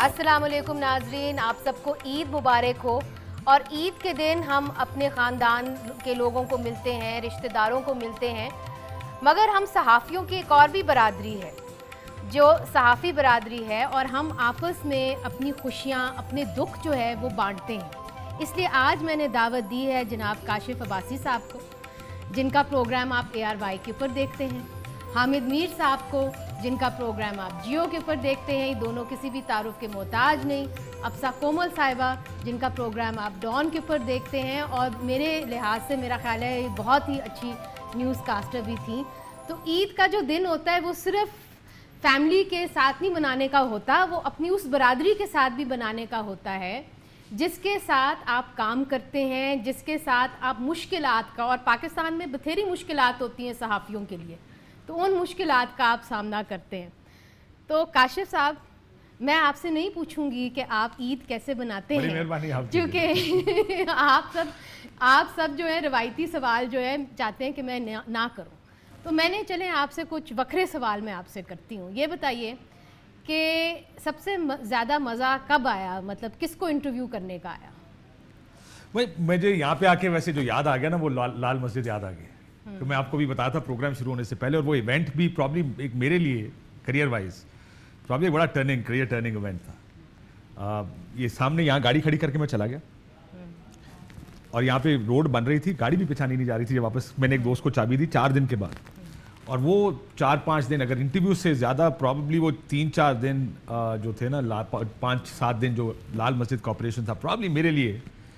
السلام علیکم ناظرین، آپ سب کو عید مبارک ہو. اور عید کے دن ہم اپنے خاندان کے لوگوں کو ملتے ہیں، رشتہ داروں کو ملتے ہیں، مگر ہم صحافیوں کی ایک اور بھی برادری ہے جو صحافی برادری ہے، اور ہم آپس میں اپنی خوشیاں، اپنے دکھ جو ہے وہ بانٹتے ہیں. اس لیے آج میں نے دعوت دی ہے جناب کاشف عباسی صاحب کو، جن کا پروگرام آپ ARY کے اوپر دیکھتے ہیں، حامد میر صاحب کو، جن کا پروگرام آپ جیو کے اوپر دیکھتے ہیں، دونوں کسی بھی تعارف کے محتاج نہیں، افسا کومل صاحبہ جن کا پروگرام آپ ڈان کے اوپر دیکھتے ہیں، اور میرے لحاظ سے میرا خیال ہے بہت ہی اچھی نیوز کاسٹر بھی تھیں. تو عید کا جو دن ہوتا ہے وہ صرف فیملی کے ساتھ نہیں منانے کا ہوتا، وہ اپنی اس برادری کے ساتھ بھی بنانے کا ہوتا ہے جس کے ساتھ آپ کام کرتے ہیں، جس کے ساتھ آپ مشکلات کا، اور پاکستان میں بتھیری مشکلات ہوتی ہیں صحافیوں کے لیے، تو ان مشکلات کا آپ سامنا کرتے ہیں. تو کاشف صاحب، میں آپ سے نہیں پوچھوں گی کہ آپ عید کیسے بناتے ہیں، کیونکہ آپ سب جو ہے روایتی سوال جو ہے چاہتے ہیں کہ میں نہ کروں. تو میں نے چلیں آپ سے کچھ وکھرے سوال میں آپ سے کرتی ہوں. یہ بتائیے کہ سب سے زیادہ مزہ کب آیا، مطلب کس کو انٹرویو کرنے کا آیا؟ مجھے یہاں پہ آ کے ویسے جو یاد آ گیا نا، وہ لال مسجد یاد آ گئی. تو میں آپ کو بھی بتایا تھا پروگرام شروع ہونے سے پہلے، اور وہ ایونٹ بھی پرابلی ایک میرے لیے کریئر وائز پرابلی بڑا کریئر ٹرننگ ایونٹ تھا. یہ سامنے یہاں گاڑی کھڑی کر کے میں چلا گیا، اور یہاں پہ روڈ بن رہی تھی، گاڑی بھی پہچانی نہیں جا رہی تھی. جب واپس میں نے ایک دوست کو چابی دی 4 دن کے بعد، اور وہ 4-5 دن، اگر انٹرویو سے زیادہ پرابلی وہ 3-4 دن جو تھے نا، 5-7 دن جو لال مسجد کا آپریشن تھا، پرابلی میرے لیے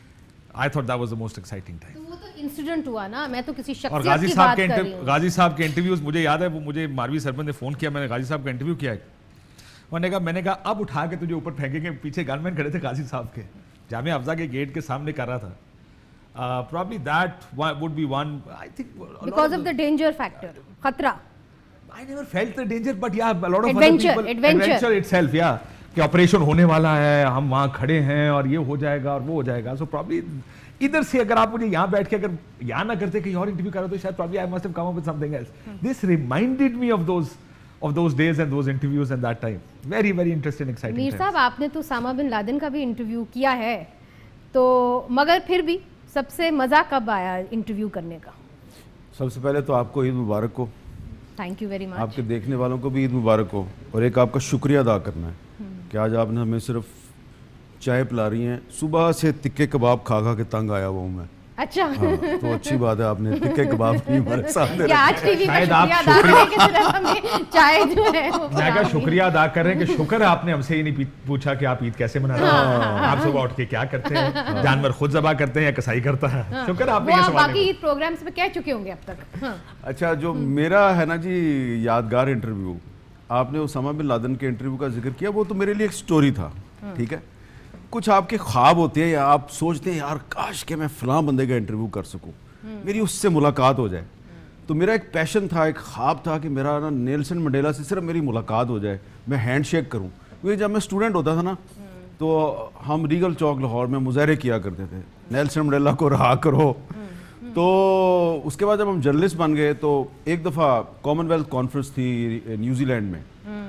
I thought that was the most exciting time. تو وہ تو انسیڈنٹ ہوا نا، میں تو کسی اور شخصیت کی بات کر رہی ہوں. غازی صاحب کے انٹرویوز مجھے یاد ہے، وہ مجھے ماروی سرپنچ نے فون کیا، میں نے غازی صاحب کا انٹرویو کیا ہے، میں نے کہا اب اٹھا کے تجھے اوپر پھینکیں گے. پیچھے گن مین کھڑے تھے غازی صاحب کے، جامعہ افضہ کے گیٹ کے سامنے کر رہا تھا. Probably that would be one, I think. Because of the danger factor, خطرہ. I never felt the danger, but yeah, a lot of other people. Adventure itself, yeah. کہ آپریشن ہونے والا ہے، ہم وہاں کھڑے ہیں، اور یہ ہو جائے گا اور وہ ہو جائے گا. سو پرابلی ادھر سے اگر آپ مجھے یہاں بیٹھ کے اگر یہاں نہ کرتے کہیں اور انٹرویو کر رہے تو شاید probably I must have come up with something else. This reminded me of those days and those interviews and that time. Very, very interesting, exciting. Mir صاحب، آپ نے تو اسامہ بن لادن کا بھی انٹرویو کیا ہے، تو مگر پھر بھی سب سے مزہ کب آیا انٹرویو کرنے کا؟ سب سے پہلے تو آپ کو عید مبارک ہو. Thank you very much. آپ کے دیکھنے والوں کو بھی عید مبارک ہو. اور ایک آپ کا شکریہ ادا کرنا ہے کہ آج آپ نے ہمیں صرف چائے پلا رہی ہیں. صبح سے تکے کباب کھا کھا کے تنگ آیا ہوا ہوں میں. اچھا، تو اچھی بات ہے آپ نے تکے کباب کی ہمارے سامنے رکھا. آج ٹی وی کا شکریہ ادا کریں کہ صرف ہمیں چائے جو ہے میں کہا شکریہ ادا کر رہے ہیں کہ شکر ہے آپ نے ہم سے ہی نہیں پوچھا کہ آپ عید کیسے مناتے ہیں، آپ صبح اٹھ کے کیا کرتے ہیں، جانور خود ذبح کرتے ہیں یا کسائی کرتا ہے. شکر ہے آپ نے یہ سوال باقی عید پروگرامز میں کہہ چکے ہوں گے اب تک. اچھا، جو میرا ہے نا جی یادگار انٹرویو، آپ نے اسامہ بن لادن کے انٹرویو کا ذکر کیا، وہ تو میرے لیے ایک سٹوری تھا. ٹھیک ہے، کچھ آپ کے خواب ہوتے ہیں یا آپ سوچتے ہیں یار کاش کہ میں فلاں بندے کا انٹرویو کر سکوں، میری اس سے ملاقات ہو جائے. تو میرا ایک پیشن تھا، ایک خواب تھا کہ میرا نا نیلسن منڈیلا سے صرف میری ملاقات ہو جائے، میں ہینڈ شیک کروں. کیونکہ جب میں اسٹوڈنٹ ہوتا تھا نا تو ہم ریگل چوک لاہور میں مظاہرے کیا کرتے تھے، نیلسن منڈیلا کو رہا کرو. تو اس کے بعد جب ہم جرنلسٹ بن گئے تو ایک دفعہ کامن ویلتھ کانفرنس تھی نیوزی لینڈ میں،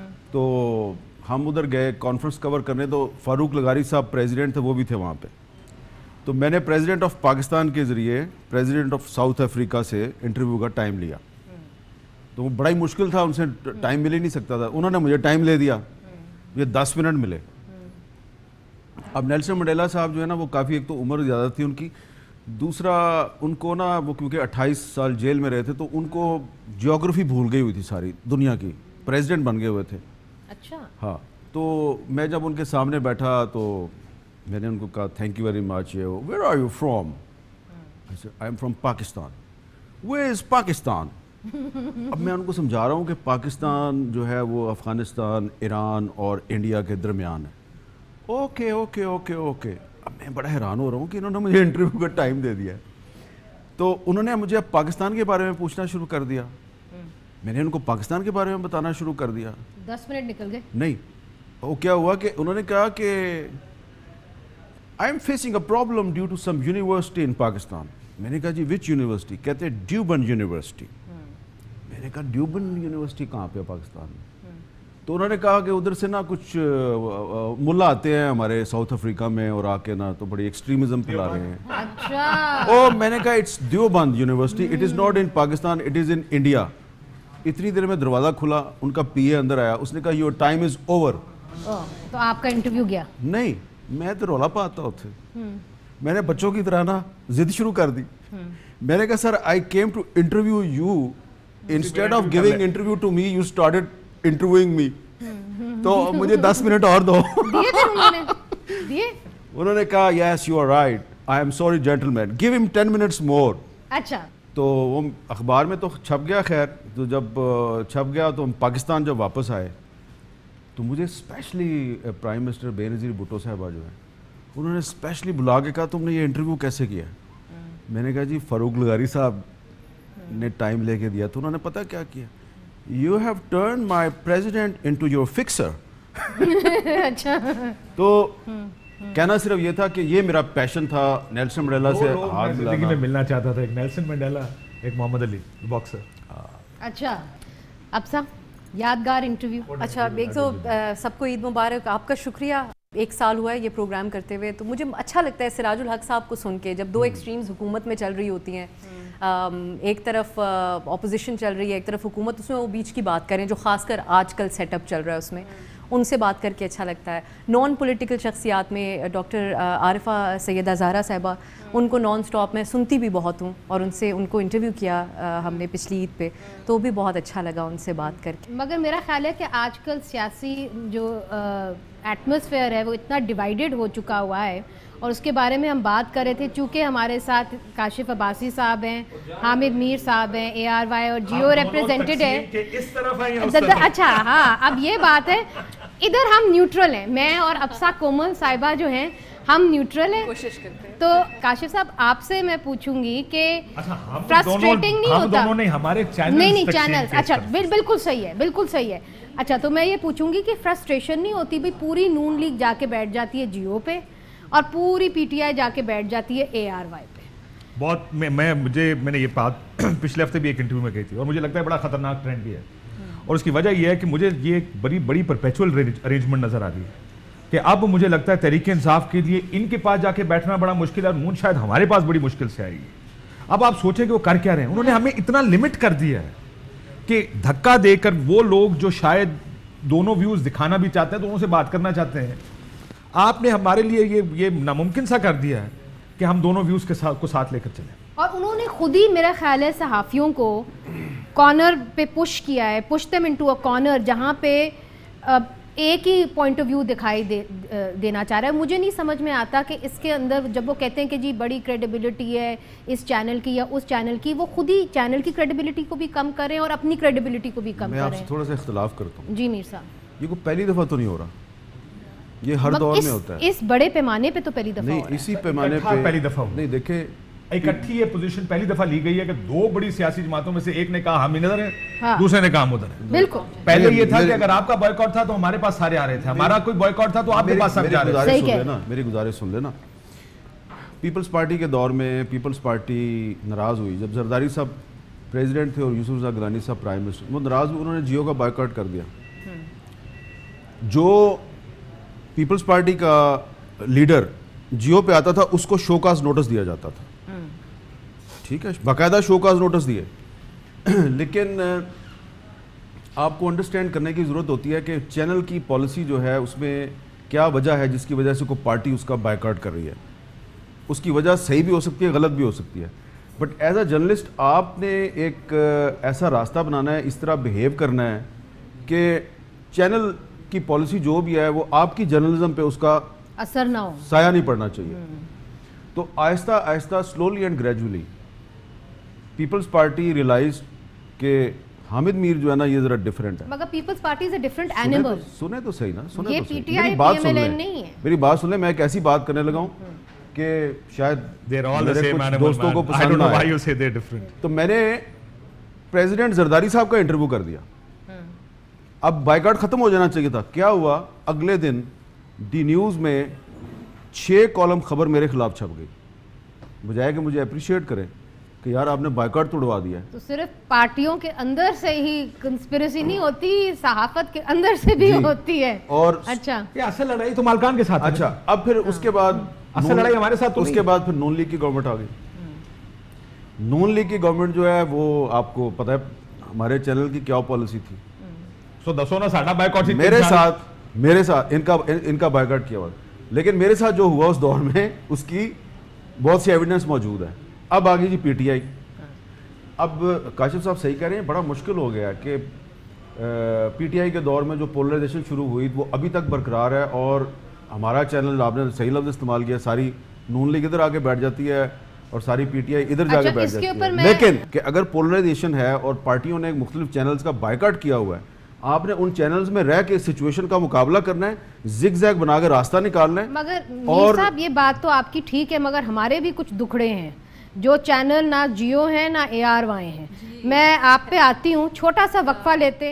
تو ہم ادھر گئے کانفرنس کور کرنے. تو فاروق لغاری صاحب پریزیڈنٹ تھے، وہ بھی تھے وہاں پہ. تو میں نے پریزیڈنٹ آف پاکستان کے ذریعے پریزیڈنٹ آف ساؤتھ افریقہ سے انٹرویو کا ٹائم لیا. تو وہ بڑا ہی مشکل تھا، ان سے ٹائم مل ہی نہیں سکتا تھا. انہوں نے مجھے ٹائم لے دیا، یہ 10 منٹ ملے. اب نیلسن منڈیلا صاحب جو ہے نا، وہ کافی، ایک تو عمر زیادہ تھی ان کی، دوسرا ان کو نا وہ کیونکہ 28 سال جیل میں رہے تھے تو ان کو جیوگرافی بھول گئی ہوئی تھی ساری دنیا کی. پریزیڈنٹ بن گئے ہوئے تھے. اچھا. ہاں. تو میں جب ان کے سامنے بیٹھا تو میں نے ان کو کہا thank you very much. Where are you from? I am from Pakistan. Where is Pakistan? اب میں ان کو سمجھا رہا ہوں کہ پاکستان جو ہے وہ افغانستان، ایران اور انڈیا کے درمیان ہے. Okay okay okay okay. اب میں بڑا حیران ہو رہا ہوں کہ انہوں نے مجھے انٹرویو کا ٹائم دے دیا ہے. تو انہوں نے مجھے اب پاکستان کے بارے میں پوچھنا شروع کر دیا. میں نے ان کو پاکستان کے بارے میں بتانا شروع کر دیا. 10 منٹ نکل گئے. نہیں، وہ کیا ہوا کہ انہوں نے کہا کہ I am facing a problem due to some university in Pakistan. میں نے کہا جی وچ یونیورسٹی؟ کہتے دیوبند یونیورسٹی. میں نے کہا دیوبند یونیورسٹی کہاں پہ ہے پاکستان میں؟ تو انہوں نے کہا کہ ادھر سے نا کچھ ملا آتے ہیں ہمارے ساؤتھ افریقہ میں اور آ کے نا تو بڑی ایکسٹریمزم پھیلا رہے ہیں. اچھا میں نے کہا it's Deoband university, it is not in Pakistan, it is in India. اتنی دیر میں دروازہ کھلا, ان کا پی اے اندر آیا, اس نے کہا یور ٹائم از اوور. تو آپ کا انٹرویو گیا؟ نہیں, میں تو رولا پاتا ہوتے. میں نے بچوں کی طرح نا ضد شروع کر دی. میں نے کہا sir I came to interview you, instead of giving interview to me you started interviewing me, تو مجھے 10 منٹ اور دو. انہوں نے کہا yes you are right, I am sorry gentleman, give him 10 minutes مور. اچھا تو وہ اخبار میں تو چھپ گیا. خیر تو جب چھپ گیا تو ہم پاکستان جب واپس آئے تو مجھے اسپیشلی پرائم منسٹر بے نظیر بھٹو صاحبہ جو ہے انہوں نے اسپیشلی بلا کے کہا تم نے یہ انٹرویو کیسے کیا؟ میں نے کہا جی فاروق لغاری صاحب نے ٹائم لے کے دیا. تو انہوں نے پتہ کیا کیا, you have turn my president into your fixer. اچھا تو کہنا صرف یہ تھا کہ یہ میرا پیشن تھا نیلسن منڈیلا سے ہاتھ زندگی میں ملنا چاہتا تھا, ایک نیلسن منڈیلا, ایک محمد علی باکسر. اچھا ابسا یادگار انٹرویو. اچھا ایک تو سب کو عید مبارک. آپ کا شکریہ, 1 سال ہوا ہے یہ پروگرام کرتے ہوئے, تو مجھے اچھا لگتا ہے سراج الحق صاحب کو سن کے, جب 2 ایکسٹریمز حکومت میں چل رہی ہوتی ہیں, ایک طرف اپوزیشن چل رہی ہے, ایک طرف حکومت, اس میں وہ بیچ کی بات کریں جو خاص کر آج کل سیٹ اپ چل رہا ہے, اس میں ان سے بات کر کے اچھا لگتا ہے. نان پولیٹیکل شخصیات میں ڈاکٹر عارفہ سیدہ زہرا صاحبہ, ان کو نان سٹاپ میں سنتی بھی بہت ہوں, اور ان کو انٹرویو کیا ہم نے پچھلی عید پہ, تو بھی بہت اچھا لگا ان سے بات کر کے. مگر میرا خیال ہے کہ آج کل سیاسی جو ایٹماسفیئر ہے وہ اتنا ڈیوائیڈڈ ہو چکا ہوا ہے, اور اس کے بارے میں ہم بات کر رہے تھے. چونکہ ہمارے ساتھ کاشف عباسی صاحب ہیں, حامد میر صاحب ہیں, ARY اور جیو ریپریزنٹیڈ ہے. اچھا ہاں, اب یہ بات ہے ادھر ہم نیوٹرل ہیں, میں اور ابسا کومل صاحبہ جو ہیں ہم نیوٹرل ہیں, کوشش کرتے ہیں. تو کاشف صاحب آپ سے میں پوچھوں گی کہ فرسٹریٹنگ نہیں ہوتا؟ نہیں چینل, اچھا بالکل صحیح ہے, بالکل صحیح ہے. اچھا تو میں یہ پوچھوں گی کہ فرسٹریشن نہیں ہوتی بھی پوری نون لیگ جا کے بیٹھ جاتی ہے جیو پہ اور پوری PTI جا کے بیٹھ جاتی ہے ARY پہ؟ بہت میں نے یہ بات پچھلے ہفتے بھی ایک انٹرویو میں کہی تھی, اور مجھے لگتا ہے بڑا خطرناک ٹرینڈ بھی ہے, اور اس کی وجہ یہ ہے کہ مجھے یہ ایک بڑی پرپیچول ارینجمنٹ نظر آ رہی ہے کہ اب مجھے لگتا ہے تحریک انصاف کے لیے ان کے پاس جا کے بیٹھنا بڑا مشکل ہے, اور نون شاید ہمارے پاس بڑی مشکل سے آئے گی. اب آپ سوچیں کہ وہ کر کیا رہے ہیں, انہوں نے ہمیں اتنا لمٹ کر دیا ہے کہ دھکا دے کر وہ لوگ جو شاید دونوں ویوز دکھانا بھی چاہتے ہیں, دونوں سے بات کرنا چاہتے ہیں, آپ نے ہمارے لیے یہ ناممکن سا کر دیا ہے کہ ہم دونوں ویوز کو ساتھ لے کر چلیں. اور انہوں نے خود ہی میرا خیال ہے صحافیوں کو کارنر پہ پش کیا ہے, push them into a corner جہاں پہ ایک ہی پوائنٹ آف ویو دکھائی دینا چاہ رہا ہے. مجھے نہیں سمجھ میں آتا کہ اس کے اندر جب وہ کہتے ہیں کہ جی بڑی کریڈیبلٹی ہے اس چینل کی یا اس چینل کی, وہ خود ہی چینل کی کریڈیبلٹی کو بھی کم کریں اور اپنی کریڈیبلٹی کو بھی کم کریں. میں آپ سے تھوڑا سا اختلاف کرتا ہوں. جی میر صاحب, یہ کوئی پہلی دفعہ تو نہیں ہو رہا, یہ ہر دور میں ہوتا ہے. اس بڑے پیمانے پہ تو پہلی دفعہ نہیں, اسی پیمانے پہ پہلی دفعہ نہیں. دیکھیں اکٹھی یہ پوزیشن پہلی دفعہ لی گئی ہے کہ 2 بڑی سیاسی جماعتوں میں سے ایک نے کہا ہم ادھر ہیں, دوسرے نے کہا ہم ادھر ہیں. بالکل پہلے یہ تھا کہ اگر آپ کا بوائکاٹ تھا تو ہمارے پاس سارے آ رہے تھے, ہمارا کوئی بوائکاٹ تھا تو آپ کے پاس سب جا رہے تھے. میری گزارش سن لینا. پیپلز پارٹی کے دور میں پیپلز پارٹی ناراض ہوئی جب زرداری صاحب پریزیڈنٹ تھے اور یوسف رضا گیلانی صاحب پرائم منسٹر. وہ ناراض ہوئے, انہوں نے جیو کا بائیکاٹ کر دیا. جو پیپلز پارٹی کا لیڈر جیو پہ آتا تھا اس کو شو کاز نوٹس دیا جاتا تھا, ٹھیک ہے, باقاعدہ شو کاز نوٹس دیے. لیکن آپ کو انڈرسٹینڈ کرنے کی ضرورت ہوتی ہے کہ چینل کی پالیسی جو ہے اس میں کیا وجہ ہے جس کی وجہ سے کوئی پارٹی اس کا بائیکاٹ کر رہی ہے. اس کی وجہ صحیح بھی ہو سکتی ہے, غلط بھی ہو سکتی ہے, بٹ ایز اے جرنلسٹ آپ نے ایک ایسا راستہ بنانا ہے, اس طرح بیہیو کرنا ہے کہ چینل کی پالیسی جو بھی ہے وہ آپ کی جرنلزم پہ اس کا اثر نہ ہو, سایہ نہیں پڑنا چاہیے. تو آہستہ آہستہ slowly and gradually Peoples Party realise کہ حامد میر جو ہے نا یہ ذرا ڈیفرنٹ ہے. مگر Peoples Party is a different animal. سنیں تو صحیح نا, سنیں یہ تو صحیح. PTI PMLN نہیں ہے. میری بات سن لیں, میں ایک ایسی بات کرنے لگا ہوں کہ شاید میرے کچھ دوستوں کو پسند نہ آئے. تو میں نے پریزیڈنٹ زرداری صاحب کا انٹرویو کر دیا. اب بائیکاٹ ختم ہو جانا چاہیے تھا. کیا ہوا, اگلے دن ڈی نیوز میں 6 کالم خبر میرے خلاف چھپ گئی. بجائے کہ مجھے اپریشیٹ کریں, کہ یار آپ نے بائیکاٹ توڑوا دیا ہے. تو صرف پارٹیوں کے اندر سے ہی کنسپریسی نہیں ہوتی, صحافت کے اندر سے بھی ہوتی ہے. اور اچھا, یہ اصل لڑائی تو مالکان کے ساتھ ہے. اچھا, اب پھر اس کے بعد اصل لڑائی ہمارے ساتھ, اس کے بعد پھر نون لیگ کی گورنمنٹ آ گئی. نون لیگ کی گورنمنٹ جو ہے وہ آپ کو پتہ ہے ہمارے چینل کی کیا پالیسی تھی. سو دسو نا ساڈا بائیکاٹ میرے ساتھ ان کا بائیکاٹ کیا ہوا, لیکن میرے ساتھ جو ہوا اس دور میں اس کی بہت سی ایویڈنس موجود ہے. اب آگئی جی پی ٹی آئی. اب کاشف صاحب صحیح کہہ رہے ہیں, بڑا مشکل ہو گیا کہ پی ٹی آئی کے دور میں جو پولرائزیشن شروع ہوئی وہ ابھی تک برقرار ہے, اور ہمارا چینل, آپ نے صحیح لفظ استعمال کیا, ساری نون لیگ ادھر آ کے بیٹھ جاتی ہے اور ساری پی ٹی آئی ادھر جا کے بیٹھ جاتی ہے. لیکن کہ اگر پولرائزیشن ہے اور پارٹیوں نے مختلف چینلز کا بائیکاٹ کیا ہوا ہے, آپ نے ان چینلز میں رہ کے سچویشن کا مقابلہ کرنا ہے, زگ زیگ بنا کے راستہ نکالنا ہے. مگر میر صاحب یہ بات تو آپ کی ٹھیک ہے, مگر ہمارے بھی کچھ دکھڑے ہیں. جو چینل نہ جیو ہیں نہ اے آر وائی ہیں. میں آپ پہ آتی ہوں, چھوٹا سا وقفہ لیتے.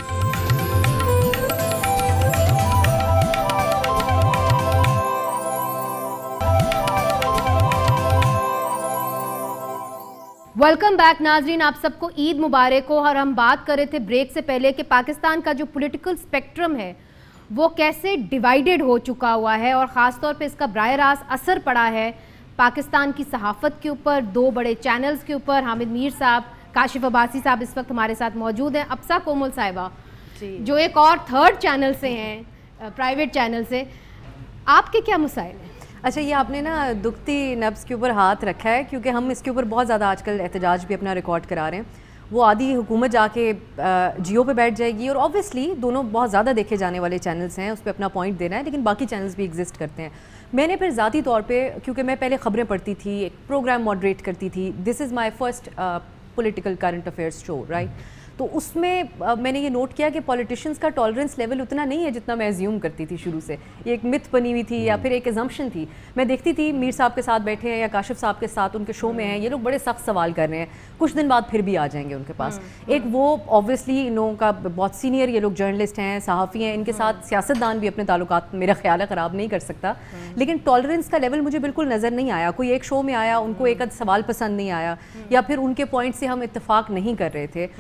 ویلکم بیک ناظرین, آپ سب کو عید مبارک ہو. اور ہم بات کر رہے تھے بریک سے پہلے کہ پاکستان کا جو پولیٹیکل سپیکٹرم ہے وہ کیسے ڈیوائیڈڈ ہو چکا ہوا ہے, اور خاص طور پہ اس کا براہ راست اثر پڑا ہے پاکستان کی صحافت کے اوپر, دو بڑے چینلز کے اوپر. حامد میر صاحب, کاشف عباسی صاحب اس وقت ہمارے ساتھ موجود ہیں, ابسا کومل صاحبہ جو ایک اور تھرڈ چینل سے ہیں, پرائیویٹ چینل سے. آپ کے کیا مسائل ہیں؟ اچھا, یہ آپ نے نا دکھتی نبض کے اوپر ہاتھ رکھا ہے, کیونکہ ہم اس کے اوپر بہت زیادہ آج کل احتجاج بھی اپنا ریکارڈ کرا رہے ہیں. وہ آدھی حکومت جا کے جیو پہ بیٹھ جائے گی, اور اوبویسلی دونوں بہت زیادہ دیکھے جانے والے چینلز ہیں, اس پہ اپنا پوائنٹ دینا ہے, لیکن باقی چینلز بھی ایگزسٹ کرتے ہیں. میں نے پھر ذاتی طور پہ, کیونکہ میں پہلے خبریں پڑھتی تھی, ایک پروگرام ماڈریٹ کرتی تھی, this is my first political current affairs show, right. تو اس میں میں نے یہ نوٹ کیا کہ پولیٹیشینز کا ٹالرنس لیول اتنا نہیں ہے جتنا میں ایزیوم کرتی تھی شروع سے. یہ ایک متھ بنی ہوئی تھی یا پھر ایک ایزمپشن تھی. میں دیکھتی تھی میر صاحب کے ساتھ بیٹھے ہیں یا کاشف صاحب کے ساتھ ان کے شو میں ہیں, یہ لوگ بڑے سخت سوال کر رہے ہیں, کچھ دن بعد پھر بھی آ جائیں گے ان کے پاس. ایک وہ اوبویسلی ان لوگوں کا بہت سینئر یہ لوگ جرنلسٹ ہیں, صحافی ہیں, ان کے ساتھ سیاستدان بھی اپنے تعلقات میرا خیال ہے خراب نہیں کر سکتا, لیکن ٹالرنس کا لیول مجھے بالکل نظر نہیں آیا. کوئی ایک شو میں آیا, ان کو ایک سوال پسند نہیں آیا, یا پھر ان کے پوائنٹ سے ہم اتفاق نہیں کر رہے تھے,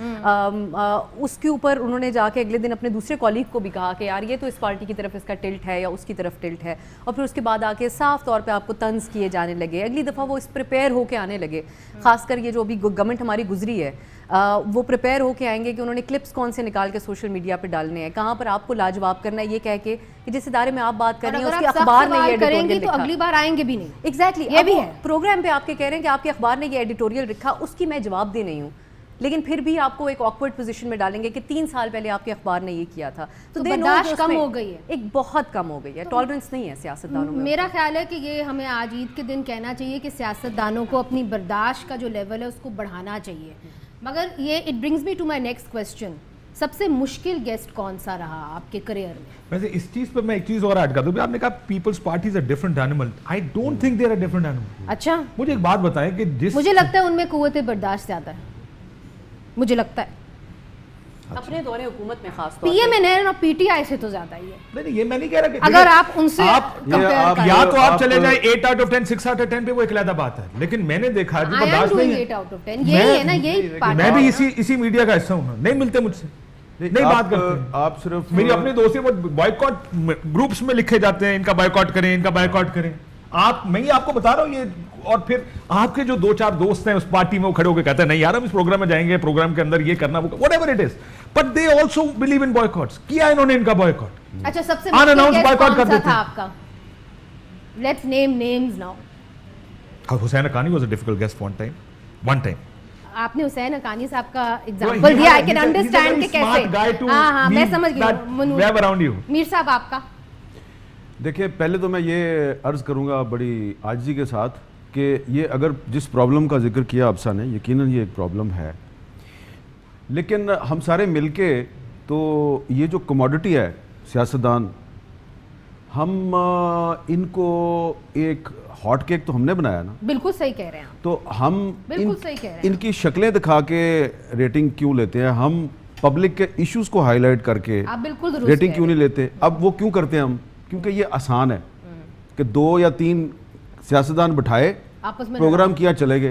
اس کے اوپر انہوں نے جا کے اگلے دن اپنے دوسرے کولیگ کو بھی کہا کہ یار یہ تو اس پارٹی کی طرف اس کا ٹلٹ ہے یا اس کی طرف ٹلٹ ہے, اور پھر اس کے بعد آ کے صاف طور پہ آپ کو طنز کیے جانے لگے. اگلی دفعہ وہ اس پریپیئر ہو کے آنے لگے, خاص کر یہ جو ابھی گورنمنٹ ہماری گزری ہے, وہ پریپیئر ہو کے آئیں گے کہ انہوں نے کلپس کون سے نکال کے سوشل میڈیا پہ ڈالنے ہیں, کہاں پر آپ کو لاجواب کرنا ہے, یہ کہہ کے کہ جس ادارے میں آپ بات کر رہی ہیں اس کے اخبار نے یہ ایڈیٹوریل لکھا, تو اگلی بار آئیں گے بھی نہیں. ایگزیکٹلی, یہ بھی ہے پروگرام پہ آپ کے کہہ رہے ہیں کہ آپ کے اخبار نے یہ ایڈیٹوریل لکھا, اس کی میں جواب دے نہیں ہوں, لیکن پھر بھی آپ کو ایک آکورڈ پوزیشن میں ڈالیں گے کہ 3 سال پہلے آپ کے اخبار نے یہ کیا تھا. تو برداشت کم ہو گئی ہے, ایک بہت کم ہو گئی ہے, ٹالرنس نہیں ہے سیاستدانوں میں. میرا خیال ہے کہ یہ ہمیں آج عید کے دن کہنا چاہیے کہ سیاستدانوں کو اپنی برداشت کا جو لیول ہے اس کو بڑھانا چاہیے. مگر یہ it brings me to my next question, سب سے مشکل گیسٹ کون سا رہا آپ کے کریئر میں؟ ویسے اس چیز پہ میں ایک چیز اور ایڈ کر دوں, آپ نے کہا Peoples Party is a different animal, I don't think they are a different animal. اچھا, مجھے ایک بات بتائیں کہ مجھے لگتا ہے ان میں قوت برداشت زیادہ ہے, مجھے لگتا ہے اپنے دور حکومت میں خاص طور پی ایم این ایل اور پی ٹی آئی سے تو زیادہ ہی ہے. نہیں, یہ میں نہیں کہہ رہا کہ اگر آپ ان سے یا تو آپ چلے جائیں 8 out of 10 6 out of 10 پہ, وہ ایک علیحدہ بات ہے, لیکن میں نے دیکھا جو برداشت نہیں ہے, 8 out of 10 یہی ہے نا, یہی میں بھی اسی میڈیا کا حصہ ہوں, نہیں ملتے مجھ سے, نہیں بات کرتے. آپ صرف میری اپنے دوست وہ بائیکاٹ گروپس میں لکھے جاتے ہیں, ان کا بائیکاٹ کریں, ان کا بائیکاٹ کریں. میں یہ آپ کو بتا رہا ہوں یہ, اور پھر آپ کے جو 2-4 دوست ہیں اس پارٹی میں وہ کھڑے ہو کے کہتے ہیں نہیں یار ہم اس پروگرام میں جائیں گے, پروگرام کے اندر یہ کرنا, whatever it is, but they also believe in boycotts. کیا انہوں نے ان کا بائیکاٹ. اچھا, سب سے مشکل کون سا تھا آپ کا؟ Let's name names now. Husain Haqqani was a difficult guest one time. آپ نے حسین حقانی صاحب کا ایگزامپل دیا, آئی کین انڈرسٹینڈ کہ کیسے. ہاں میں سمجھ گئی. میر صاحب آپ کا؟ دیکھیں, پہلے تو میں یہ عرض کروں گا بڑی عاجزی کے ساتھ کہ یہ اگر جس پرابلم کا ذکر کیا ابسا نے, یقیناً یہ ایک پرابلم ہے, لیکن ہم سارے مل کے تو یہ جو کموڈٹی ہے سیاستدان, ہم ان کو ایک ہاٹ کیک تو ہم نے بنایا نا. بالکل صحیح کہہ رہے ہیں, تو ہم ان کی شکلیں دکھا کے ریٹنگ کیوں لیتے ہیں, ہم پبلک کے ایشوز کو ہائی لائٹ کر کے ریٹنگ کیوں نہیں لیتے. اب وہ کیوں کرتے ہیں ہم, کیونکہ یہ آسان ہے کہ 2 یا 3 سیاستدان بٹھائے, پروگرام کیا, چلے گئے.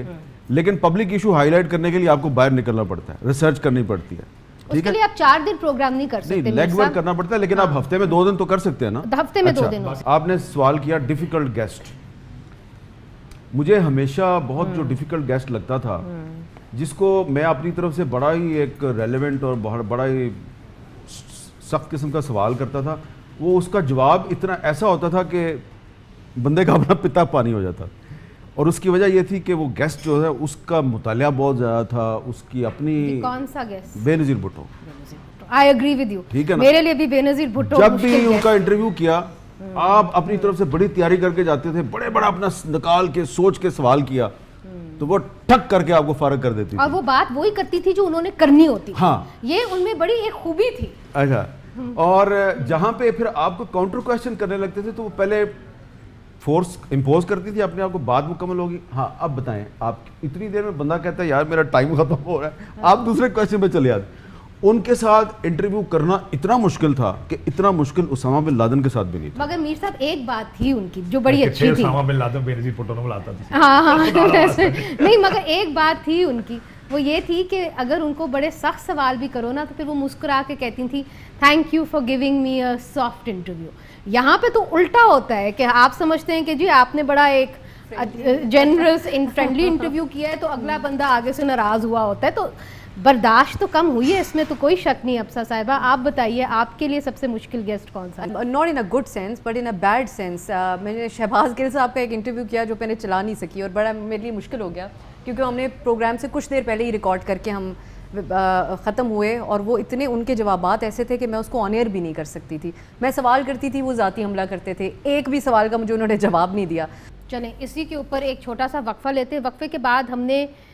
لیکن پبلک ایشو ہائی لائٹ کرنے کے لیے آپ کو باہر نکلنا پڑتا ہے, ریسرچ کرنی پڑتی ہے, اس کے لیے آپ 4 دن پروگرام نہیں کر سکتے, لیگ ورک کرنا پڑتا ہے, لیکن آپ ہفتے میں 2 دن تو کر سکتے ہیں نا. ہفتے میں 2 دن. آپ نے سوال کیا ڈیفیکلٹ گیسٹ. مجھے ہمیشہ بہت جو ڈیفیکلٹ گیسٹ لگتا تھا, جس کو میں اپنی طرف سے بڑا ہی ایک ریلیونٹ اور بڑا ہی سخت قسم کا سوال کرتا تھا, وہ اس کا جواب اتنا ایسا ہوتا تھا کہ بندے کا اپنا پتا پانی ہو جاتا. اور اس کی وجہ یہ تھی کہ وہ گیسٹ جو ہے اس کا مطالعہ بہت زیادہ تھا, اس کی اپنی. کون سا گیسٹ؟ بے نظیر Bhutto. I agree with you. ٹھیک ہے نا, میرے لیے بھی بے نظیر بھٹو. جب بھی ان کا انٹرویو کیا آپ اپنی طرف سے بڑی تیاری کر کے جاتے تھے, بڑا اپنا نکال کے سوچ کے سوال کیا تو وہ ٹھک کر کے آپ کو فارغ کر دیتی تھی, اور وہ بات وہی کرتی تھی جو انہوں نے کرنی ہوتی. ہاں, یہ ان میں بڑی ایک خوبی تھی. اچھا, اور جہاں پہ پھر آپ کو کاؤنٹر کویسچن کرنے لگتے تھے تو وہ پہلے فورس امپوز کرتی تھی اپنے آپ کو, بات مکمل ہوگی, ہاں اب بتائیں آپ. اتنی دیر میں بندہ کہتا ہے یار میرا ٹائم ختم ہو رہا ہے, آپ دوسرے کویسچن پہ چلے آتے. ان کے ساتھ انٹرویو کرنا اتنا مشکل تھا کہ اتنا مشکل اسامہ بن لادن کے ساتھ بھی نہیں تھا. مگر میر صاحب ایک بات تھی ان کی جو بڑی اچھی تھی. اسامہ بن لادن بے نظیر بھٹو نے بلاتا تھا. ہاں نہیں, مگر ایک بات تھی ان کی, وہ یہ تھی کہ اگر ان کو بڑے سخت سوال بھی کرو نا تو پھر وہ مسکرا کے کہتی تھی thank you for giving me a soft interview. یہاں پہ تو الٹا ہوتا ہے کہ آپ سمجھتے ہیں کہ جی آپ نے بڑا ایک جنرس فرینڈلی انٹرویو کیا ہے تو اگلا بندہ آگے سے ناراض ہوا ہوتا ہے, تو برداشت تو کم ہوئی ہے, اس میں تو کوئی شک نہیں. ابصا صاحبہ آپ بتائیے آپ کے لیے سب سے مشکل گیسٹ کون سا؟ Not in a good sense but in a bad sense. میں نے شہباز گل صاحب کا ایک انٹرویو کیا جو میں نے چلا نہیں سکی, اور بڑا میرے لیے مشکل ہو گیا کیونکہ ہم نے پروگرام سے کچھ دیر پہلے ہی ریکارڈ کر کے ہم ختم ہوئے, اور وہ اتنے ان کے جوابات ایسے تھے کہ میں اس کو آن ایئر بھی نہیں کر سکتی تھی. میں سوال کرتی تھی, وہ ذاتی حملہ کرتے تھے, ایک بھی سوال کا مجھے انہوں نے جواب نہیں دیا. چلیں اسی کے اوپر ایک چھوٹا سا وقفہ لیتے ہیں. وقفے کے بعد ہم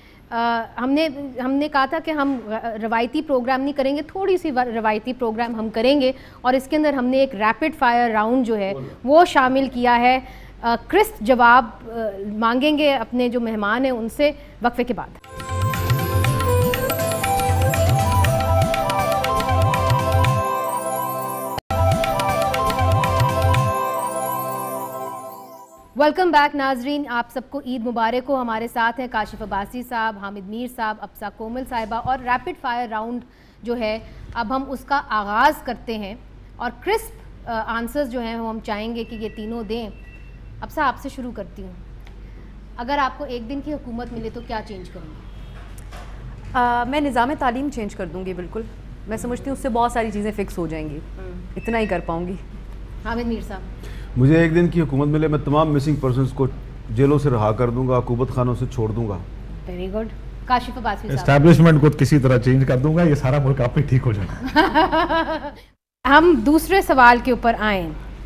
نے کہا تھا کہ ہم روایتی پروگرام نہیں کریں گے, تھوڑی سی روایتی پروگرام ہم کریں گے, اور اس کے اندر ہم نے ایک ریپڈ فائر راؤنڈ جو ہے وہ شامل کیا ہے. کرسپ جواب مانگیں گے اپنے جو مہمان ہیں ان سے وقفے کے بعد. ویلکم بیک ناظرین, آپ سب کو عید مبارک ہو. ہمارے ساتھ ہیں کاشف عباسی صاحب, حامد میر صاحب, ابصا کومل صاحبہ, اور ریپڈ فائر راؤنڈ جو ہے اب ہم اس کا آغاز کرتے ہیں, اور کرسپ آنسرز جو ہیں وہ ہم چاہیں گے کہ یہ تینوں دیں. ابصا آپ سے شروع کرتی ہوں, اگر آپ کو ایک دن کی حکومت ملے تو کیا چینج کریں گے؟ میں نظام تعلیم چینج کر دوں گی بالکل. میں سمجھتی ہوں اس سے بہت ساری چیزیں فکس ہو جائیں گی, اتنا ہی کر پاؤں گی. حامد میر صاحب؟ مجھے ایک دن کی حکومت ملے, میں تمام مسنگ پرسنز کو جیلوں سے رہا کر دوں گا, عقوبت خانوں سے چھوڑ دوں گا. Very good. کاشف عباسی صاحب؟ اسٹیبلشمنٹ کو کسی طرح چینج کر دوں گا, یہ سارا ملک آپ پہ ٹھیک ہو جائے. ہم دوسرے سوال کے اوپر آئیں.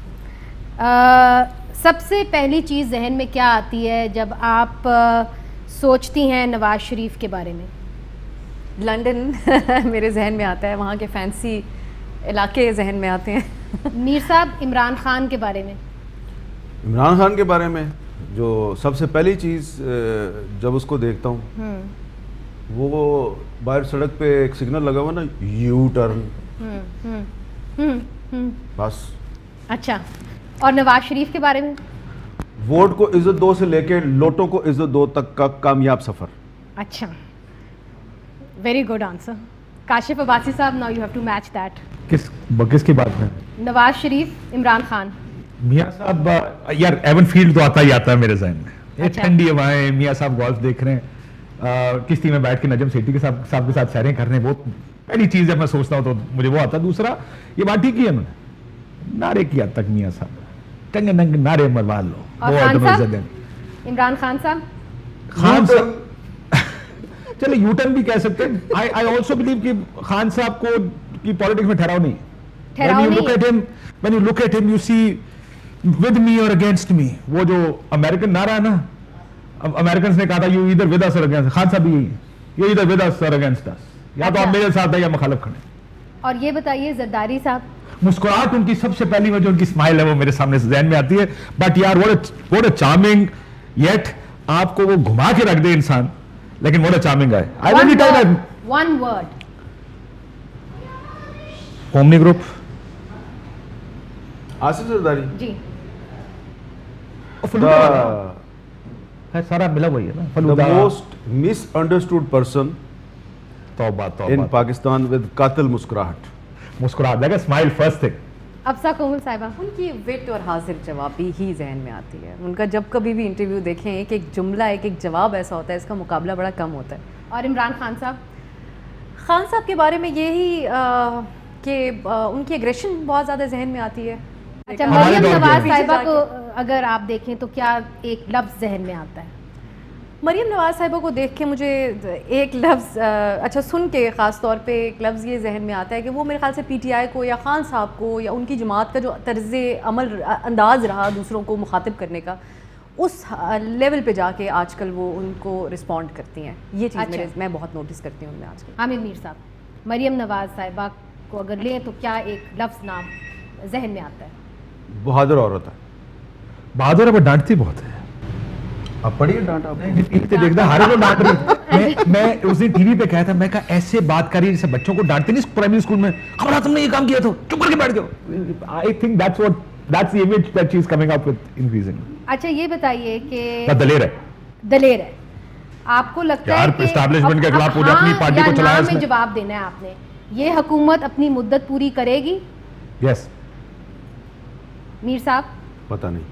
سب سے پہلی چیز ذہن میں کیا آتی ہے جب آپ سوچتی ہیں نواز شریف کے بارے میں؟ لنڈن میرے ذہن میں آتا ہے, وہاں کے فینسی علاقے ذہن میں آتے ہیں. میر صاحب عمران خان کے بارے میں؟ عمران خان کے بارے میں جو سب سے پہلی چیز جب اس کو دیکھتا ہوں وہ باہر سڑک پہ ایک سگنل لگا ہوا نا, یو ٹرن, بس. اچھا, اور نواز شریف کے بارے میں؟ ووٹ کو عزت دو سے لے کے لوٹوں کو عزت دو تک کا کامیاب سفر. اچھا, very good answer. Kashif Abbasi صاحب, now you have to match that. کس کی بات میں؟ نواز شریف, عمران خان. میاں صاحب یار ایون فیلڈ تو آتا ہی آتا ہے میرے ذہن میں. ٹھنڈی ہوائیں, میاں صاحب گولف دیکھ رہے ہیں, کشتی میں بیٹھ کے نجم سیٹھی کے صاحب کے ساتھ سیریں کر رہے ہیں, وہ پہلی چیز جب میں سوچتا ہوں تو مجھے وہ آتا ہے. دوسرا یہ بات ٹھیک ہے, انہوں نے نعرے کیا تک میاں صاحب, ٹنگ ننگ نعرے مروا لو. اور خان صاحب, عمران خان صاحب؟ خان صاحب چلے یو ٹرن بھی کہہ سکتے ہیں. آئی آلسو بلیو کہ خان صاحب کو کی پالیٹکس میں ٹھہراؤ نہیں. When you look at him, you see with me or against me. وہ جو امریکن نعرہ ہے نا, امریکنز نے کہا تھا you either with us or against us. Khan صاحب بھی یہی ہے, you either with us or against us. یا تو آپ میرے ساتھ ہیں یا مخالف کھڑے. اور یہ بتائیے زرداری صاحب؟ مسکراہٹ ان کی سب سے پہلی جو ان کی اسمائل ہے وہ میرے سامنے سے ذہن میں آتی ہے. بٹ یار what a charming, yet آپ کو وہ گھما کے رکھ دے انسان, لیکن what a charming guy. One word. Omni group. Asif Zardari ji. سارا ملا وہی ہے نا. The most misunderstood person توبہ in Pakistan with قاتل مسکراہٹ. مسکراہٹ دیکھا, smile first thing. Afsa Komal صاحبہ, ان کی وٹ اور حاضر جوابی ہی ذہن میں آتی ہے. ان کا جب کبھی بھی انٹرویو دیکھیں ایک ایک جملہ ایک ایک جواب ایسا ہوتا ہے, اس کا مقابلہ بڑا کم ہوتا ہے. اور عمران خان صاحب, خان صاحب کے بارے میں یہی کہ ان کی ایگریشن بہت زیادہ ذہن میں آتی ہے. اچھا مریم نواز صاحبہ کو اگر آپ دیکھیں تو کیا ایک لفظ ذہن میں آتا ہے؟ مریم نواز صاحبہ کو دیکھ کے مجھے ایک لفظ اچھا سن کے خاص طور پہ ایک لفظ یہ ذہن میں آتا ہے کہ وہ میرے خیال سے پی ٹی آئی کو یا خان صاحب کو یا ان کی جماعت کا جو طرز عمل انداز رہا دوسروں کو مخاطب کرنے کا, اس لیول پہ جا کے آج کل وہ ان کو رسپونڈ کرتی ہیں. یہ چیز میں بہت نوٹس کرتی ہوں ان میں آج کل. عامر میر صاحب, مریم نواز صاحبہ کو اگر لیں تو کیا ایک لفظ نام ذہن میں آتا ہے؟ بہادر عورت ہے. بہادر ہے پر ڈانٹتی بہت ہے. آپ پڑھیے ڈانٹ, آپ دیکھتا ہر کو ڈانٹ رہی. میں اس دن ٹی وی پہ کہا تھا, میں کہا ایسے بات کری جیسے بچوں کو ڈانٹتے نہیں پرائمری اسکول میں, خبر تم نے یہ کام کیا تو چپ کر کے بیٹھ جاؤ. I think that's the image that she is coming up with increasing. اچھا یہ بتائیے کہ دلیر ہے, دلیر ہے, آپ کو لگتا ہے کہ اسٹیبلشمنٹ کے خلاف پوری اپنی پارٹی کو چلایا اس میں جواب دینا ہے آپ نے, یہ حکومت اپنی مدت پوری کرے گی؟ یس. میر صاحب پتہ نہیں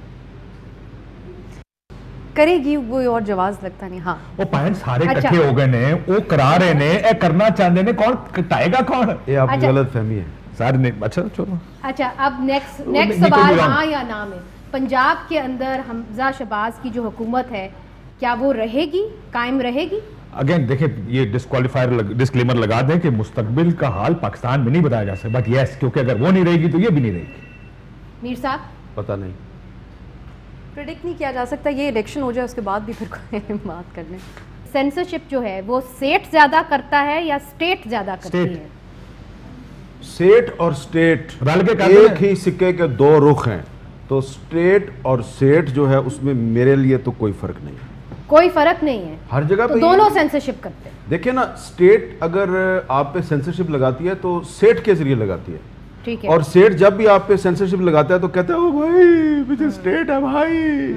کرے گی, وہ اور جواز لگتا نہیں. ہاں وہ پوائنٹ سارے اکٹھے ہو گئے نے, وہ کرا رہے نے, اے کرنا چاہتے نے, کون کٹائے گا کون؟ یہ آپ کی غلط فہمی ہے سارے نے. اچھا چلو, اچھا اب نیکسٹ سوال ہاں یا نا میں, پنجاب کے اندر حمزہ شہباز کی جو حکومت ہے کیا وہ رہے گی, قائم رہے گی؟ اگین دیکھیں یہ ڈسکلیمر لگا دیں کہ مستقبل کا حال پاکستان میں نہیں بتایا جا سکتا, بٹ یس کیونکہ اگر وہ نہیں رہے گی تو یہ بھی نہیں رہے گی. میر صاحب پتہ نہیں, پریڈکٹ نہیں کیا جا سکتا. یہ الیکشن ہو جائے اس کے بعد بھی پھر کوئی بات کر لیں. سینسرشپ جو ہے وہ سیٹ زیادہ کرتا ہے یا سٹیٹ زیادہ کرتی ہے؟ سیٹ اور سٹیٹ ایک ہی سکے کے دو رخ ہیں, تو سٹیٹ اور سیٹ جو ہے اس میں میرے لیے تو کوئی فرق نہیں ہے. کوئی فرق نہیں ہے, ہر جگہ پہ دونوں سینسرشپ کرتے ہیں. دیکھیں نا, سٹیٹ اگر آپ پہ سینسرشپ لگاتی ہے تو سیٹ کے ذریعے لگاتی ہے, ٹھیک ہے, اور سیٹ جب بھی آپ پہ سینسرشپ لگاتا ہے تو کہتا ہے او بھائی مجھے سٹیٹ ہے بھائی.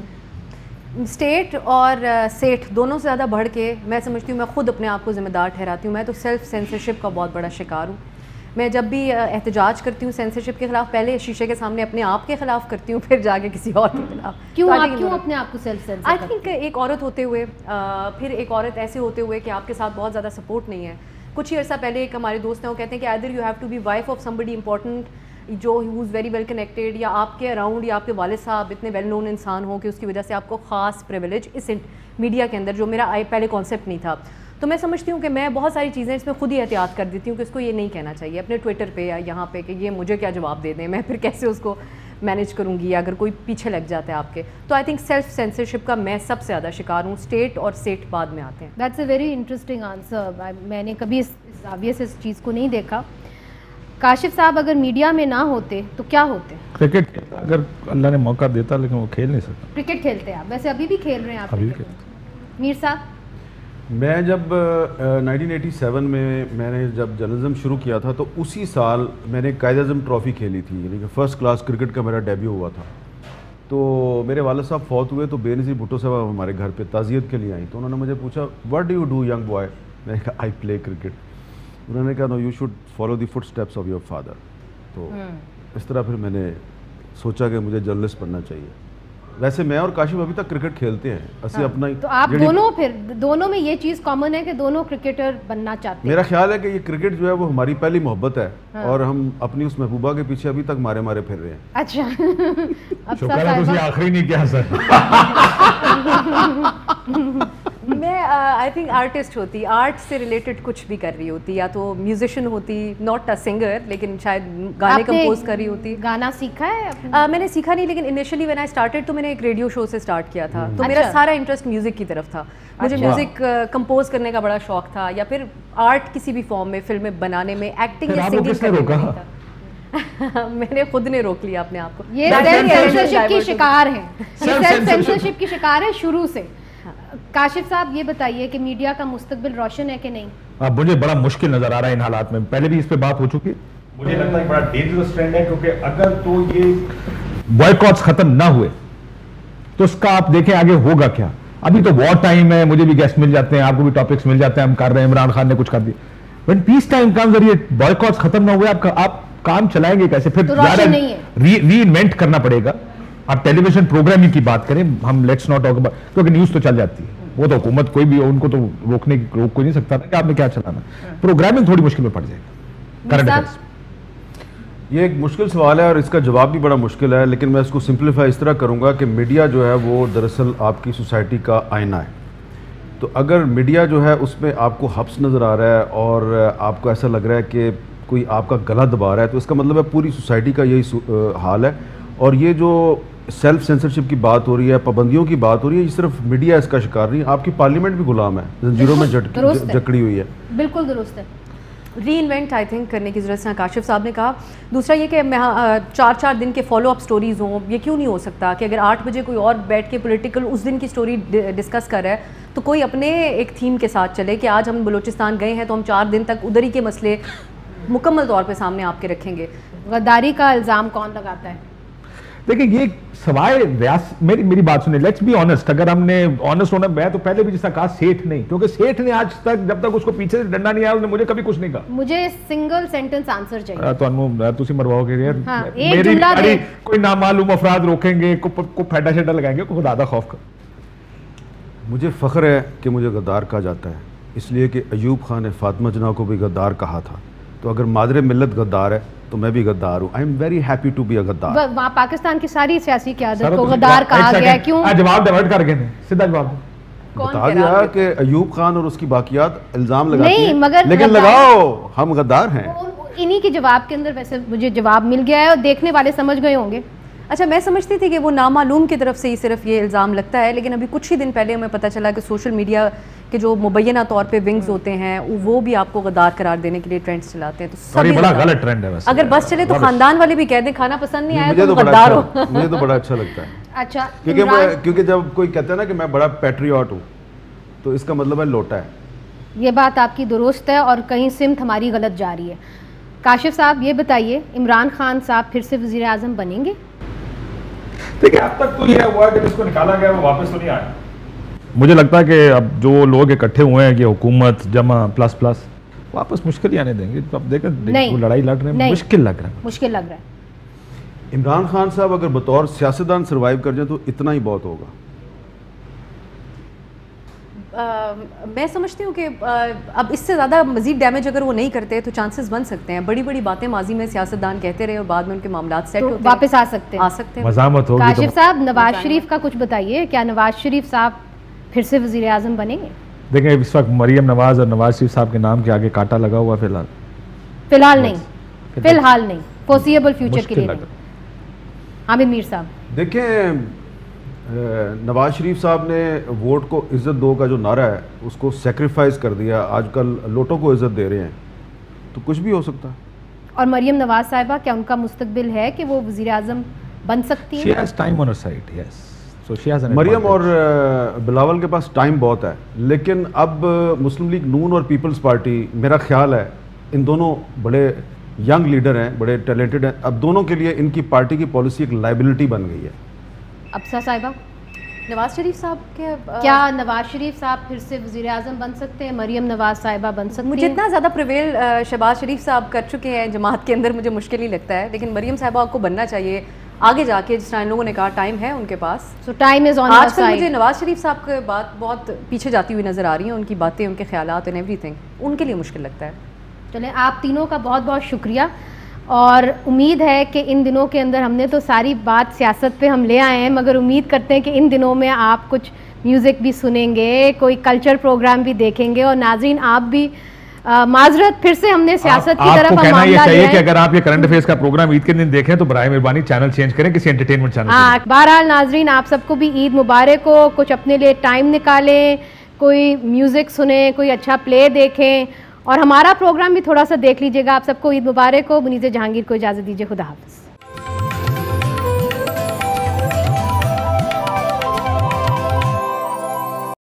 اسٹیٹ اور سیٹ دونوں سے زیادہ بڑھ کے میں سمجھتی ہوں, میں خود اپنے آپ کو ذمہ دار ٹھہراتی ہوں. میں تو سیلف سینسرشپ کا بہت بڑا شکار ہوں. میں جب بھی احتجاج کرتی ہوں سینسرشپ کے خلاف, پہلے شیشے کے سامنے اپنے آپ کے خلاف کرتی ہوں, پھر جا کے کسی اور کے خلاف. کیوں اپنے آپ کو سیلف سینسر؟ آئی تھنک ایک عورت ہوتے ہوئے, پھر ایک عورت ایسے ہوتے ہوئے کہ آپ کے ساتھ بہت زیادہ سپورٹ نہیں ہے. کچھ ہی عرصہ پہلے ایک ہمارے دوست ہیں, وہ کہتے ہیں کہ either you have to be wife of somebody important جو ہوز ویری ویل کنیکٹڈ, یا آپ کے اراؤنڈ یا آپ کے والد صاحب اتنے ویل نون انسان ہوں کہ اس کی وجہ سے آپ کو خاص پریویلیج اس میڈیا کے اندر, جو میرا پہلے کانسیپٹ نہیں تھا. تو میں سمجھتی ہوں کہ میں بہت ساری چیزیں اس میں خود ہی احتیاط کر دیتی ہوں کہ اس کو یہ نہیں کہنا چاہیے اپنے ٹویٹر پہ یا یہاں پہ, کہ یہ مجھے کیا جواب دے دیں, میں پھر کیسے اس کو مینیج کروں گی اگر کوئی پیچھے لگ جاتا ہے آپ کے. تو آئی تھنک سیلف سینسرشپ کا میں سب سے زیادہ شکار ہوں, اسٹیٹ اور سیٹ بعد میں آتے ہیں. That's a very interesting answer. میں نے کبھی اس زاویے سے اس چیز کو نہیں دیکھا. کاشف صاحب اگر میڈیا میں نہ ہوتے تو کیا ہوتے؟ کرکٹ اگر اللہ نے موقع دیتا, لیکن وہ کھیل نہیں سکتا. کرکٹ کھیلتے ہیں آپ, ویسے ابھی بھی کھیل رہے ہیں آپ؟ میر صاحب, میں جب 1987 میں نے جب جرنلزم شروع کیا تھا تو اسی سال میں نے قائد اعظم ٹرافی کھیلی تھی, یعنی کہ فرسٹ کلاس کرکٹ کا میرا ڈیبیو ہوا تھا. تو میرے والد صاحب فوت ہوئے تو بے نظیر بھٹو صاحب ہمارے گھر پہ تعزیت کے لیے آئیں, تو انہوں نے مجھے پوچھا what do you do young boy. میں نے کہا آئی پلے کرکٹ. انہوں نے کہا no you should follow the footsteps of your father. تو اس طرح پھر میں نے سوچا کہ مجھے جرنلسٹ بننا چاہیے. ویسے میں اور کاشف ابھی تک کرکٹ کھیلتے ہیں, اسی اپنا ہی. تو آپ دونوں پھر دونوں میں یہ چیز کامن ہے کہ دونوں کرکٹر بننا چاہتے ہیں. میرا خیال ہے کہ یہ کرکٹ جو ہے وہ ہماری پہلی محبت ہے, اور ہم اپنی اس محبوبہ کے پیچھے ابھی تک مارے پھر رہے ہیں. اچھا, شکر ہے تسی آخری نہیں کیا سر. میں آئی تھنک آرٹسٹ ہوتی, آرٹ سے ریلیٹڈ کچھ بھی کر رہی ہوتی, یا تو میوزیشین ہوتی, ناٹ اے سنگر لیکن شاید گانے کمپوز کر رہی ہوتی. گانا سیکھا ہے؟ میں نے سیکھا نہیں, لیکن انیشلی وین آئی اسٹارٹڈ تو میں نے ایک ریڈیو شو سے اسٹارٹ کیا تھا, تو میرا سارا انٹرسٹ میوزک کی طرف تھا. مجھے میوزک کمپوز کرنے کا بڑا شوق تھا, یا پھر آرٹ کسی بھی فارم میں, فلمیں بنانے میں, ایکٹنگ یا سنگنگ کرنے میں. میں نے خود نے روک لیا اپنے آپ کو. یہ سیلف سینسرشپ کی شکار ہیں, سیلف سینسرشپ کی شکار ہے شروع سے. کاشف صاحب یہ بتائیے کہ میڈیا کا مستقبل روشن ہے کہ نہیں؟ اب مجھے بڑا مشکل نظر آ رہا ہے ان حالات میں, پہلے بھی اس پہ بات ہو چکی ہے. مجھے لگتا ہے بڑا ڈینجرس ٹرینڈ ہے, کیونکہ اگر تو یہ بوائیکاٹس ختم نہ ہوئے تو اس کا آپ دیکھیں آگے ہوگا کیا. ابھی تو وار ٹائم ہے, مجھے بھی گیسٹ مل جاتے ہیں, آپ کو بھی ٹاپکس مل جاتے ہیں, ہم کر رہے ہیں, عمران خان نے کچھ کر دیا. when peace time comes اور یہ بوائیکاٹس ختم نہ ہوئے, آپ کام چلائیں گے کیسے؟ پھر ری انوینٹ کرنا پڑے گا. آپ ٹیلی ویژن پروگرامنگ کی بات کریں, ہم لیٹس ناٹ ٹاک اباؤٹ, کیونکہ نیوز تو چل جاتی ہے, وہ تو حکومت کوئی بھی ان کو تو روک کوئی نہیں سکتا کہ آپ نے کیا چلانا. پروگرامنگ تھوڑی مشکل میں پڑ جائے گا. کرنٹ افیئرس یہ ایک مشکل سوال ہے اور اس کا جواب بھی بڑا مشکل ہے, لیکن میں اس کو سمپلیفائی اس طرح کروں گا کہ میڈیا جو ہے وہ دراصل آپ کی سوسائٹی کا آئینہ ہے. تو اگر میڈیا جو ہے اس میں آپ کو حبس نظر آ رہا ہے اور آپ کو ایسا لگ رہا ہے کہ کوئی آپ کا گلا دبا رہا ہے, تو اس کا مطلب ہے پوری سوسائٹی کا یہی حال ہے. اور یہ جو سیلف سینسرشپ کی بات ہو رہی ہے, پابندیوں کی بات ہو رہی ہے, یہ صرف میڈیا اس کا شکار نہیں, آپ کی پارلیمنٹ بھی غلام ہے, زنجیروں میں جکڑی ہوئی ہے. بالکل درست ہے. ری انوینٹ آئی تھنک کرنے کی ضرورت سے کاشف صاحب نے کہا. دوسرا یہ کہ 4 دن کے فالو اپ سٹوریز ہوں, یہ کیوں نہیں ہو سکتا کہ اگر 8 بجے کوئی اور بیٹھ کے پولیٹیکل اس دن کی سٹوری ڈسکس کر رہا ہے تو کوئی اپنے ایک تھیم کے ساتھ چلے کہ آج ہم بلوچستان گئے ہیں تو ہم 4 دن تک ادھر ہی کے مسئلے مکمل طور پہ سامنے آپ کے رکھیں گے. غداری کا الزام کون لگاتا ہے؟ دیکھیں یہ سوائے میری بات سنیں, لیٹس بی آنےسٹ. اگر ہم نے آنےسٹ ہونا, میں تو پہلے بھی جس طرح کہا سیٹھ نہیں, کیونکہ سیٹھ نے آج تک جب تک اس کو پیچھے سے ڈنڈا نہیں آیا اس نے مجھے کبھی کچھ نہیں کہا. مجھے سنگل سینٹنس آنسر چاہیے. تسی مرواؤ گے یار, میری گاڑی کوئی نامعلوم افراد روکیں گے, کو پھیڈا شیڈا لگائیں گے, کو خدا دا خوف کر. مجھے فخر ہے کہ مجھے غدار کہا جاتا ہے, اس لیے کہ ایوب خان نے فاطمہ جناح کو بھی غدار کہا تھا. تو اگر مادر ملت غدار ہے تو میں بھی غدار ہوں. I am very happy to be a غدار. وہاں پاکستان کی ساری سیاسی قیادت کو غدار کہا گیا ہے. کیوں؟ جواب ڈیورٹ کر گئے, سیدھا جواب بتا دیا کہ ایوب خان اور اس کی باقیات الزام لگاتے ہیں, مگر لیکن لگاؤ ہم غدار ہیں. انہی کے جواب کے اندر ویسے مجھے جواب مل گیا ہے اور دیکھنے والے سمجھ گئے ہوں گے. اچھا, میں سمجھتی تھی کہ وہ نامعلوم کی طرف سے ہی صرف یہ الزام لگتا ہے, لیکن ابھی کچھ ہی دن پہلے ہمیں پتہ چلا کہ سوشل میڈیا کے جو مبینہ طور پہ ونگز ہوتے ہیں وہ بھی آپ کو غدار قرار دینے کے لیے ٹرینڈز چلاتے ہیں. تو یہ بڑا غلط ٹرینڈ ہے. اگر بس چلے تو خاندان والے بھی کہہ دیں کھانا پسند نہیں آیا تو غدار ہو. مجھے تو بڑا اچھا لگتا ہے. اچھا, کیونکہ جب کوئی کہتا ہے نا کہ میں بڑا پیٹریوٹ ہوں تو اس کا مطلب ہے لوٹا ہے. یہ بات آپ کی درست ہے اور کہیں سمت ہماری غلط جا رہی ہے. کاشف صاحب یہ بتائیے, عمران خان صاحب پھر سے وزیر اعظم بنیں گے؟ دیکھیں اب تک تو یہ ہوا کہ جس کو نکالا گیا وہ واپس تو نہیں آیا. مجھے لگتا ہے کہ اب جو لوگ اکٹھے ہوئے ہیں کہ حکومت جمع پلس واپس مشکل ہی آنے دیں گے. اب دیکھیں لڑائی لڑ رہے ہیں, مشکل لگ رہا ہے. عمران خان صاحب اگر بطور سیاستدان سروائیو کر جائیں تو اتنا ہی بہت ہوگا. میں سمجھتی ہوں کہ اب اس سے زیادہ مزید ڈیمیج اگر وہ نہیں کرتے تو چانسز بن سکتے ہیں. بڑی بڑی باتیں ماضی میں سیاستدان کہتے رہے اور بعد میں ان کے معاملات سیٹ ہوتے ہیں, واپس آ سکتے ہیں. مزاحمت ہوگی. کاشف صاحب نواز شریف کا کچھ بتائیے, کیا نواز شریف صاحب پھر سے وزیر اعظم بنیں گے؟ دیکھیں اس وقت مریم نواز اور نواز شریف صاحب کے نام کے آگے کاٹا لگا ہوا. فی الحال نہیں, فورسیبل فیوچر کے لیے نہیں. عامر میر صاحب دیکھیں, نواز شریف صاحب نے ووٹ کو عزت دو کا جو نعرہ ہے اس کو سیکریفائز کر دیا. آج کل لوٹوں کو عزت دے رہے ہیں تو کچھ بھی ہو سکتا ہے. اور مریم نواز صاحبہ, کیا ان کا مستقبل ہے کہ وہ وزیر اعظم بن سکتی ہیں؟ She has time on her side, yes. So she has an مریم اور بلاول کے پاس ٹائم بہت ہے, لیکن اب مسلم لیگ نون اور پیپلز پارٹی, میرا خیال ہے ان دونوں بڑے ینگ لیڈر ہیں, بڑے ٹیلنٹڈ ہیں. اب دونوں کے لیے ان کی پارٹی کی پالیسی ایک لائبلٹی بن گئی ہے. ابسا صاحبہ, نواز شریف صاحب کے کیا نواز شریف صاحب پھر سے وزیر اعظم بن سکتے ہیں؟ مریم نواز صاحبہ بن سکتی ہیں؟ مجھے اتنا زیادہ پریویل شہباز شریف صاحب کر چکے ہیں جماعت کے اندر, مجھے مشکل ہی لگتا ہے. لیکن مریم صاحبہ کو بننا چاہیے آگے جا کے, جس طرح ان لوگوں نے کہا ٹائم ہے ان کے پاس. سو ٹائم از آن آج کل مجھے نواز شریف صاحب کی بات بہت پیچھے جاتی ہوئی نظر آ رہی ہیں, ان کی باتیں, ان کے خیالات اینڈ ایوری تھنگ ان کے لیے مشکل لگتا ہے. چلیں, آپ تینوں کا بہت بہت شکریہ, اور امید ہے کہ ان دنوں کے اندر ہم نے تو ساری بات سیاست پہ ہم لے آئے ہیں, مگر امید کرتے ہیں کہ ان دنوں میں آپ کچھ میوزک بھی سنیں گے, کوئی کلچر پروگرام بھی دیکھیں گے, اور ناظرین آپ بھی معذرت پھر سے ہم نے سیاست کی طرف آپ کو کہنا یہ چاہیے کہ اگر آپ یہ کرنٹ افیئرز کا پروگرام عید کے دن دیکھیں تو برائے مہربانی چینل چینج کریں, کسی انٹرٹینمنٹ چینل. ہاں, بہرحال ناظرین آپ سب کو بھی عید مبارک ہو. کچھ اپنے لیے ٹائم نکالیں, کوئی میوزک سنیں, کوئی اچھا پلے دیکھیں, اور ہمارا پروگرام بھی تھوڑا سا دیکھ لیجیے گا. آپ سب کو عید مبارک ہو. منیزہ جہانگیر کو اجازت دیجیے, خدا حافظ.